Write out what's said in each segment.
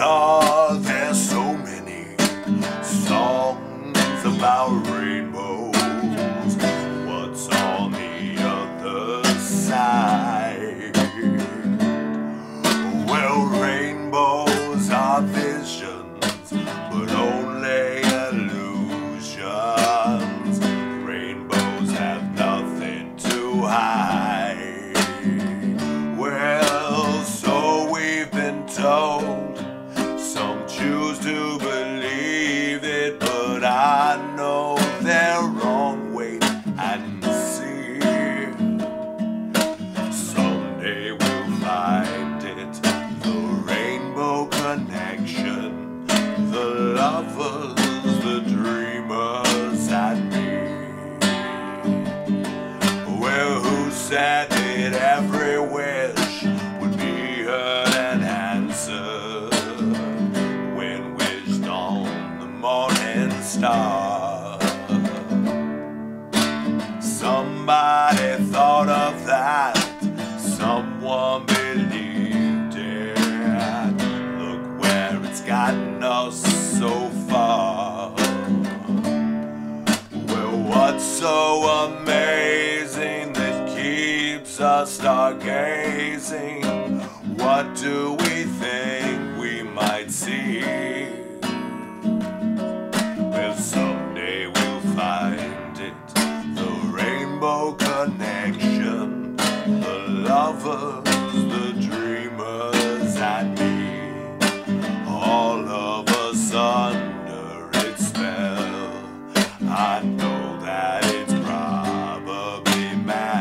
are there so many songs about rainbows? What's on the other side? Well, rainbows are visions, but only illusions. Rainbows have nothing to hide. Well, so we've been told. Some choose to believe it, but I know they're wrong. Wait and see. Someday we'll find it, the rainbow connection, the lovers, the dreamers, and me. Well, who said that every wish would be heard and answered when wished on the morning star? Somebody thought of that, someone believed it. Look where it's gotten us so far. Well, what's so amazing that keeps us stargazing? What do we think we might see? Well, someday we'll find it, the rainbow connection, the lovers, the dreamers, and me. All of us under its spell. I know that it's probably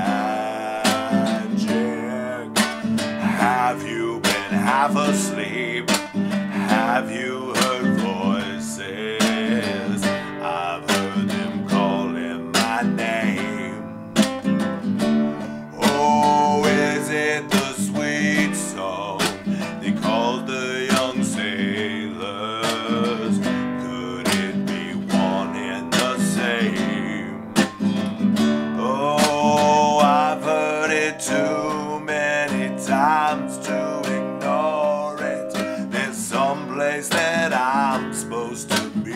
magic. Have you been half asleep? Have you heard voices? I've heard them calling my name. Oh, is it the sweet song they called the young sailors? Could it be one and the same? Oh, I've heard it too many times to ignore it. There's some place that I'm supposed to be.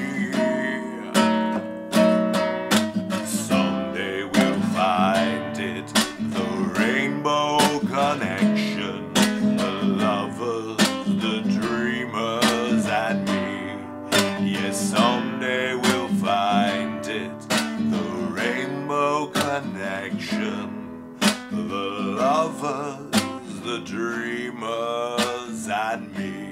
Someday we'll find it, the rainbow connection, the lovers, the dreamers, and me. Yes, someday we'll find it, the rainbow connection, the lovers, the dreamers, and me.